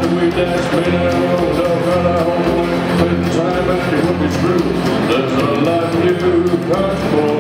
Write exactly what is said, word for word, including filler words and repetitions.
we danced, made our own love, got our own way, played the time and it would be true. There's a life you come for.